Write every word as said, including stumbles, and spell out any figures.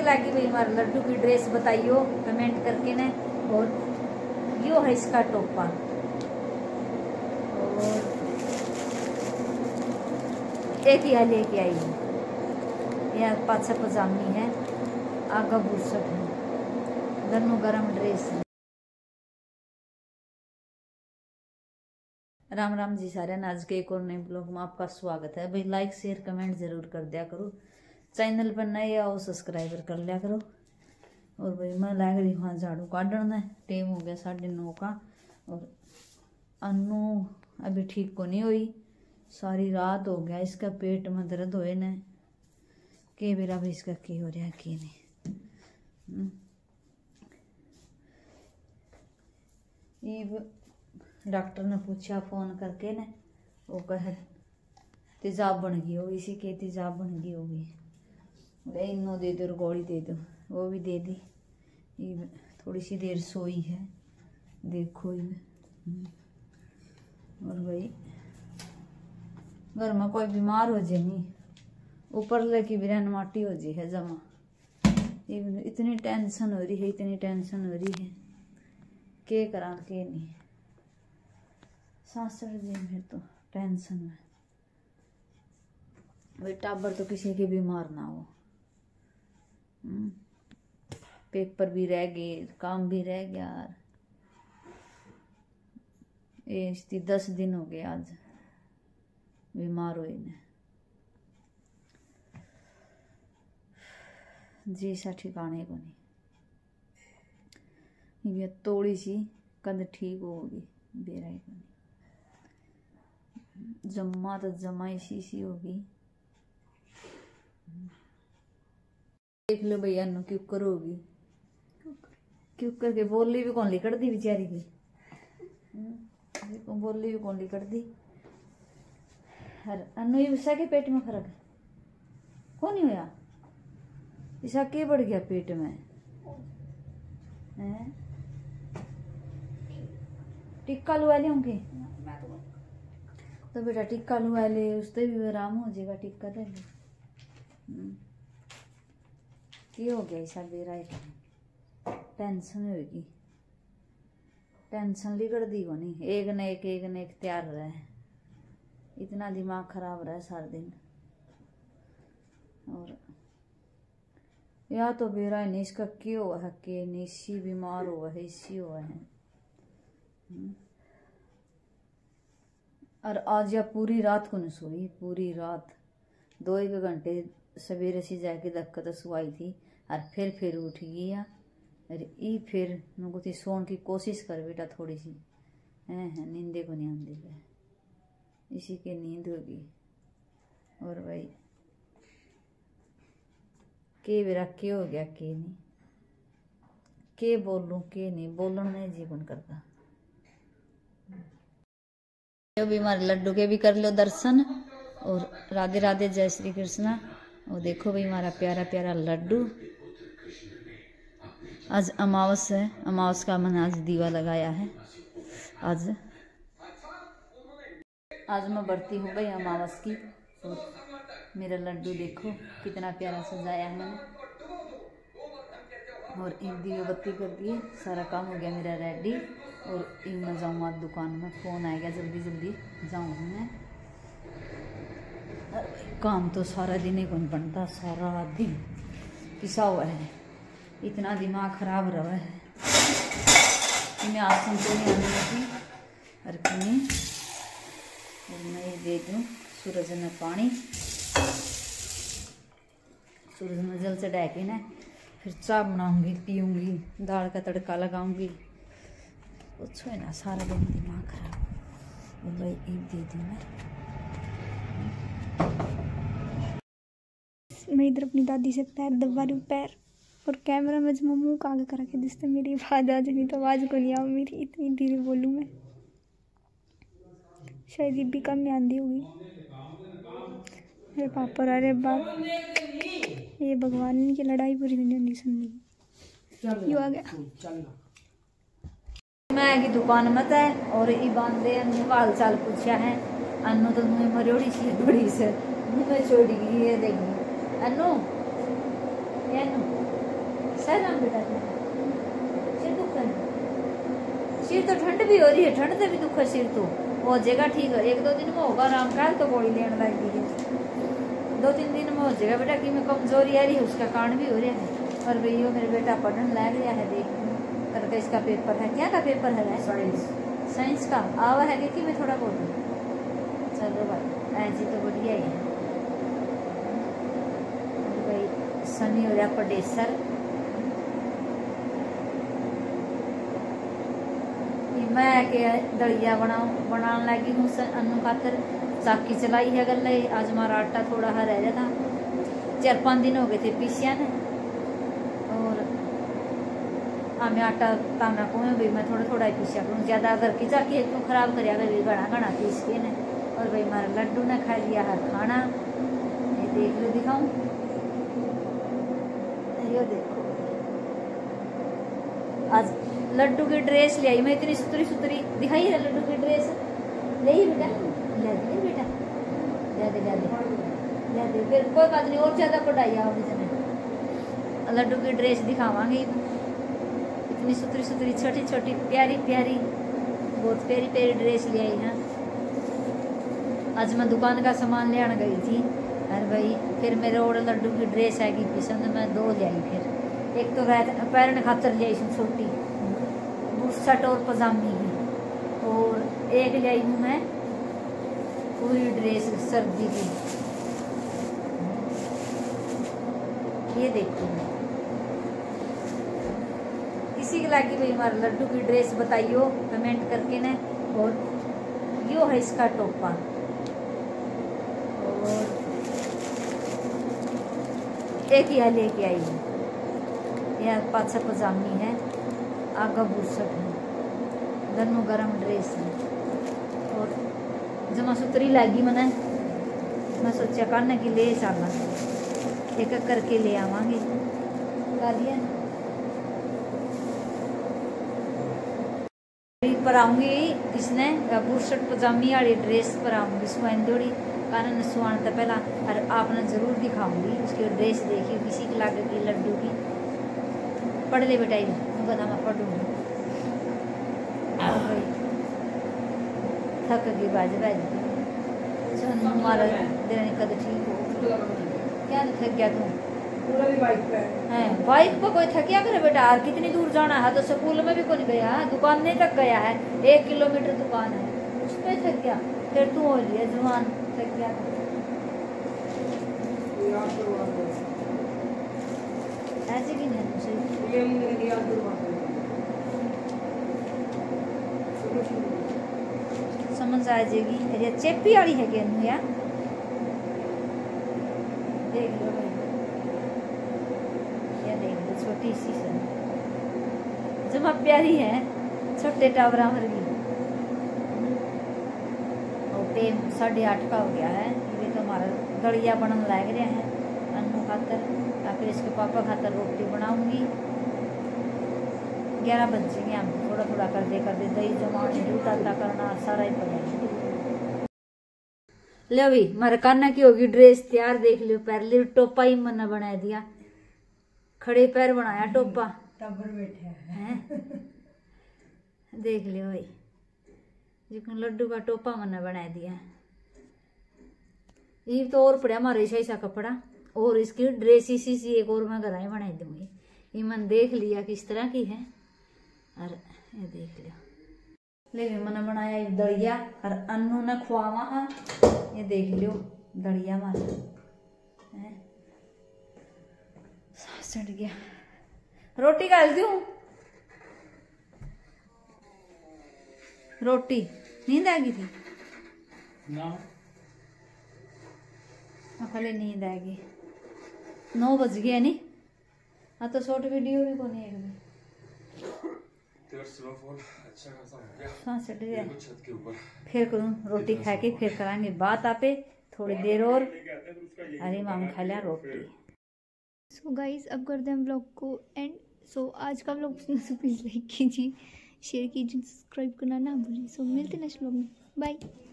ठीक लगी भाई हमारे लड्डू की ड्रेस बताइयो कमेंट करके ने। और यो है इसका टोपा और एक ही लेके आई है, यह पाछा पजामी है, आगा बुरसट है, दोनों गरम ड्रेस है। राम राम जी सारे, आज के एक और नए ब्लॉग में आपका स्वागत है भाई। लाइक शेयर कमेंट जरूर कर दिया करो, चैनल पर नए आओ सब्सक्राइबर कर लिया करो। और भाई मैं लग रही वहाँ झाड़ू काटना है, टाइम हो गया साढ़े नौ का। और अनु अभी ठीक को नहीं हुई, सारी रात हो गया, इसका पेट में दर्द होए न के बेरा भी इसका की हो रहा है कि नहीं। ये डॉक्टर ने पूछा फोन करके ने, वो कहे तेजाब बन गई होगी, इसी के तेजाब बन गई होगी, इनो दे दो गोली दे दो, वो भी दे दी। ये थोड़ी सी देर सोई है, देखो ये। और भाई घर में कोई बीमार हो जाए नहीं, ऊपर लेके बिरन माटी हो जी है जमा। ये इतनी टेंशन हो रही है, इतनी टेंशन हो रही है, के करा के नहीं सांस चढ़ जाए फिर तो टेंशन में। भाई टाबर तो किसी के बीमार ना हो, पेपर भी रह गए, काम भी रह गया यार। ये दस दिन हो गए आज बीमार हुए ने जी, सा ठिकाने को नहीं। ये थोड़ी सी कद ठीक होगी, बेरा ही को नहीं, जम्मा तो जमा इसी सी होगी। देख लो भैया नु क्यों करोगी, क्यों करके बोली भी कौन लिकड़ दी बेचारी की, बोली भी कौन लिकड़ दी। अनु ईसा के पेट में फर्क है कौन नहीं होया, ईसा के बढ़ गया पेट में है। टिक्का लुआ ले होंगे तो बेटा टिक्का लुआ ले, उससे भी आराम हो जाएगा। टिक्का ले ले, क्या हो गया ईसा बेरा, टेंशन होगी, टेंशन लिकड़ दी को नहीं, एक न एक एक न एक तैयार रहे, इतना दिमाग खराब रहा सारा दिन। और या तो बेरा नहीं इसका क्यों हुआ है कि नहीं, इसी बीमार हुआ है, इसी हुआ है। और आज या पूरी रात को नहीं सोई, पूरी रात दो एक घंटे सवेरे से जाके धक्का तो सुई थी, और फिर फिर उठ गया। अरे ई फिर मुझको थी सोने की कोशिश कर बेटा थोड़ी सी, हैं हैं नींदे को नहीं आती है, इसी के नींद होगी। और भाई के बेरा के हो गया के नहीं, के बोलूं के नहीं बोलने नहीं जीवन करता। जो भी हमारे लड्डू के भी कर लो दर्शन, और राधे राधे जय श्री कृष्णा। और देखो भाई हमारा प्यारा प्यारा लड्डू, आज अमावस है, अमावस का मैंने आज दीवा लगाया है। आज आज मैं बढ़ती हूँ भाई अमावस की। और मेरा लड्डू देखो कितना प्यारा सजाया है मैंने, और एक दिए बत्ती कर दिए, सारा काम हो गया मेरा रेडी। और इन मैं जाऊँ आज दुकान में, फ़ोन आएगा जल्दी जल्दी जाऊँगी मैं। काम तो सारा दिन ही कौन बनता, सारा दिन पिसा हुआ है, इतना दिमाग खराब रहा है। इन्हें आसन तो नहीं आने लगी और किन्हीं, और मैं ये दे दूँ सूरज में पानी, सूरज में जल चढ़ा के ना फिर चाय बनाऊंगी, पीऊँगी, दाल का तड़का लगाऊंगी। कुछ है ना सारा दिन दिमाग खराब। और भाई एक दे दूँ मैं मैं इधर अपनी दादी से पैर दबा रही हूँ, पैर, और कैमरा में जो मुँह का आगे करा के जिससे मेरी आवाज़ आ जाए, नहीं तो आवाज़ को नहीं आ मेरी, इतनी धीरे बोलूँ मैं, शायद ये भी कम में आंधी होगी। अरे पापा अरे बाप, ये भगवान की लड़ाई पूरी नहीं होनी सुननी। यू आ गया मैं की दुकान मत है, और ई बांधे अनु हाल चाल पूछा है। अनु तो मुँह मरोड़ी सी बड़ी से मुँह में छोड़ गई है, देखो अनु, ये अनु सहना बेटा सिर दुख है, सिर तो ठंड भी हो रही है, ठंड से भी दुख है सिर तो हो जाएगा ठीक है। एक दो दिन में होगा आराम का तो गोली लेने लग गई है, दो तीन दिन में हो जाएगा बेटा कि मैं कमजोरी आ रही है उसका कारण भी हो रहा है। और भैया मेरे बेटा पढ़ने लग गया है, देख करके इसका पेपर है, क्या का पेपर है साइंस साइंस का आवा है कि मैं थोड़ा बोलूँ। चलो भाई ऐसी तो बढ़िया ही है भाई। सनी हो रहा प्रोड्यूसर, मैं के दलिया बनाऊ बनाने लगी हूँ अनु खातर। चाकी चलाई है गले, आज हमारा आटा थोड़ा हा रह जाता, चार पाँच दिन हो गए थे पीसिया ने। और हमें आटा ताना को भाई मैं थोड़ा थोड़ा ही पीसिया करूँ, ज्यादा अगर की चाकी एक तो खराब करिया कर घना घना पीस के ने। और भाई हमारे लड्डू ने खा लिया है खाना, ये देख लो दिखाऊं, ये देखो आज लड्डू की ड्रेस ले आई मैं, इतनी सुतरी सुतरी दिखाई है लड्डू की ड्रेस ले ही बेटा, ले दे बेटा ले दे ले दे ले दे फिर कोई बात नहीं, और ज्यादा पढ़ाई आओ इसमें। लड्डू की ड्रेस दिखावांगे, इतनी सुतरी सुतरी छोटी छोटी प्यारी प्यारी बहुत प्यारी प्यारी ड्रेस ले आई है। आज मैं दुकान का सामान ले आने गई थी, अरे भाई फिर मेरे और लड्डू की ड्रेस आएगी पसंद, मैं दो ले आई। फिर एक तो पैरन खातर ले आई छोटी शर्ट और पजामी की, और एक ले आई हूँ मैं पूरी ड्रेस सर्दी की। ये देखो किसी के लागी भाई हमारे लड्डू की ड्रेस बताइयो कमेंट करके ना। और यो है इसका टोपा, और एक ही लेके आई हूँ, यह पाछा पजामी है, आगा बुरसट है, दोनों गरम ड्रेस है। और जमा सुतरी लगी मैंने, मैं सोचा करने की ले चलना, एक एक करके ले आवांगी। कर लिया पर आऊंगी इसने बुरसट पजामी वाली ड्रेस पर आऊंगी सुहान दौड़ी कारण सुहान तो पहला, और आपने जरूर दिखाऊंगी उसकी ड्रेस देखी किसी की लागे की लड्डू की। पढ़ ले बेटा, बता मैं पढ़ूंगी। थक गई बाज बाज हमारा देने कद ठीक हो, क्या थक गया तू पूरा भी बाइक पे है, बाइक पर कोई थक गया करे बेटा। और कितनी दूर जाना है, तो स्कूल में भी कोई गया, दुकान नहीं तक गया है, एक किलोमीटर दुकान है, उस पे थक गया। फिर तू हो लिया जवान थक गया, ऐसे की नहीं समझ आ जाएगी। अरे चेपी वाली है क्या यार, देख लो भाई, ये देख लो छोटी सी से जमा प्यारी है, छोटे टावरा वर्गी। और टाइम साढ़े आठ का हो गया है, ये तो हमारा दड़िया बनने लग रहे हैं अनु खातर, या फिर इसके पापा खातर रोटी बनाऊंगी। ग्यारह बज जाएंगे, हम थोड़ा थोड़ा कर दे कर दे दही जमाने दूध अल्लाह करना सारा ही पड़ेगा। ले भी मारे कान्हा की होगी ड्रेस तैयार, देख लियो पहले टोपा ही मना बना दिया, खड़े पैर बनाया टोपा, टब्बर बैठे हैं देख लियो भाई, जिसको लड्डू का टोपा मना बना दिया। ये तो और पड़ा हमारे ऐसा ऐसा कपड़ा, और इसकी ड्रेस इसी सी एक और मैं घर बना दूंगी। ये मन देख लिया किस तरह की है, और ये देख लिया ले मैंने बनाया दड़िया, और अनु ने खुआवा है, ये देख लियो दड़िया मारा सांस चढ़ गया। रोटी डाल दूं, रोटी नींद आ गई थी ना, खाली नींद आ गई, नौ बज गया नहीं। हाँ तो शॉर्ट वीडियो भी कोनी है फिर करूँ रोटी खा के फिर कराएंगे बात आपे थोड़ी देर और। अरे माम खा लिया रोटी। सो so गाइज अब करते हैं ब्लॉग को एंड। सो so, आज का ब्लॉग सो प्लीज़ लाइक कीजिए, शेयर कीजिए, सब्सक्राइब करना ना भूलिए। सो so, मिलते हैं नेक्स्ट ब्लॉग में, बाय।